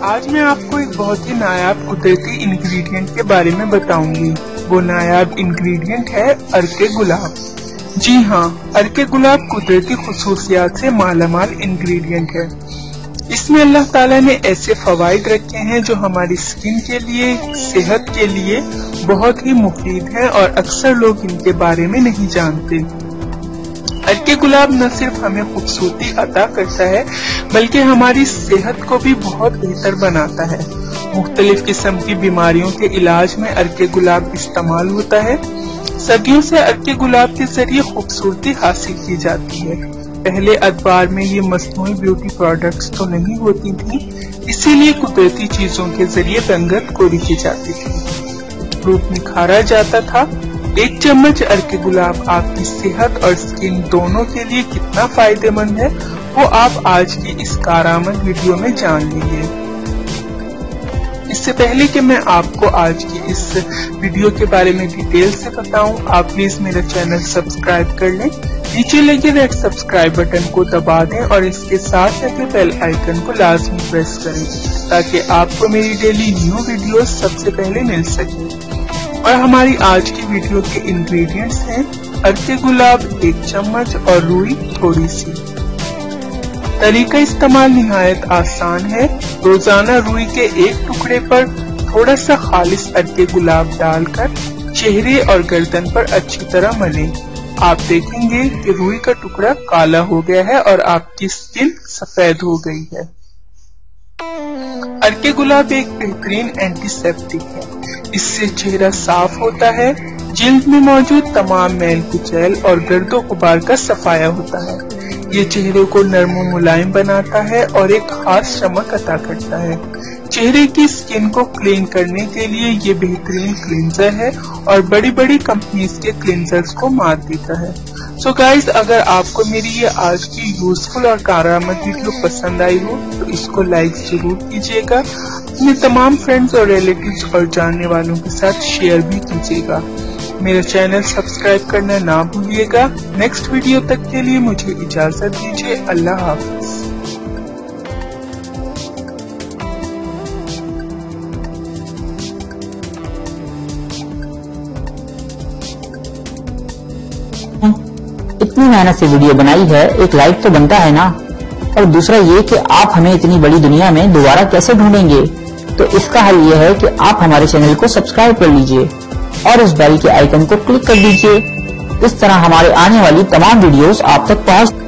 आज मैं आपको एक बहुत ही नायाब कुदरती इंग्रेडिएंट के बारे में बताऊंगी। वो नायाब इंग्रेडिएंट है अर्के गुलाब। जी हाँ, अर्के गुलाब कुदरती खुसूसियात से मालामाल इंग्रेडिएंट है। इसमें अल्लाह ताला ने ऐसे फवाइद रखे हैं जो हमारी स्किन के लिए, सेहत के लिए बहुत ही मुफीद है और अक्सर लोग इनके बारे में नहीं जानते। अर्के गुलाब न सिर्फ हमें खूबसूरती अता करता है बल्कि हमारी सेहत को भी बहुत बेहतर बनाता है। मुख्तलिफ किस्म की बीमारियों के इलाज में अर्के गुलाब इस्तेमाल होता है। सदियों से अर्के गुलाब के जरिए खूबसूरती हासिल की जाती है। पहले अदबार में ये मसनूई ब्यूटी प्रोडक्ट्स तो नहीं होती थी, इसीलिए कुदरती चीजों के जरिए रंगत कोरी की जाती थी, रूप निखारा जाता था। एक चम्मच अर्के गुलाब आपकी सेहत और स्किन दोनों के लिए कितना फायदेमंद है वो आप आज की इस कारआमद वीडियो में जान लीजिए। इससे पहले कि मैं आपको आज की इस वीडियो के बारे में डिटेल से बताऊं, आप प्लीज मेरा चैनल सब्सक्राइब कर लें। नीचे लगे रेड सब्सक्राइब बटन को दबा दें और इसके साथ लगे बेल आइकन को लाजमी प्रेस करें ताकि आपको मेरी डेली न्यू वीडियो सबसे पहले मिल सके। और हमारी आज की वीडियो के इंग्रेडिएंट्स हैं अर्के गुलाब 1 चम्मच और रुई थोड़ी सी। तरीका इस्तेमाल निहायत आसान है। रोजाना रुई के एक टुकड़े पर थोड़ा सा खालिस अर्के गुलाब डालकर चेहरे और गर्दन पर अच्छी तरह मलें। आप देखेंगे कि रुई का टुकड़ा काला हो गया है और आपकी स्किन सफेद हो गई है। अर्के गुलाब एक बेहतरीन एंटीसेप्टिक है। इससे चेहरा साफ होता है, जिल्द में मौजूद तमाम मैल कुचैल और गर्दो गुबार का सफाया होता है। ये चेहरे को नरम और मुलायम बनाता है और एक खास चमक अता करता है। चेहरे की स्किन को क्लीन करने के लिए ये बेहतरीन क्लींजर है और बड़ी बड़ी कंपनीज के क्लींजर्स को मात देता है। सो गाइज, अगर आपको मेरी ये आज की यूजफुल और कारआमद वीडियो पसंद आई हो तो इसको लाइक जरूर कीजिएगा। अपने तमाम फ्रेंड्स और रिलेटिव्स और जानने वालों के साथ शेयर भी कीजिएगा। मेरा चैनल सब्सक्राइब करना ना भूलिएगा। नेक्स्ट वीडियो तक के लिए मुझे इजाजत दीजिए। अल्लाह हाफिज। इतनी मेहनत से वीडियो बनाई है, एक लाइक तो बनता है ना। और दूसरा ये कि आप हमें इतनी बड़ी दुनिया में दोबारा कैसे ढूंढेंगे, तो इसका हल ये है कि आप हमारे चैनल को सब्सक्राइब कर लीजिए और उस बेल के आइकन को क्लिक कर दीजिए। इस तरह हमारे आने वाली तमाम वीडियोस आप तक पहुंच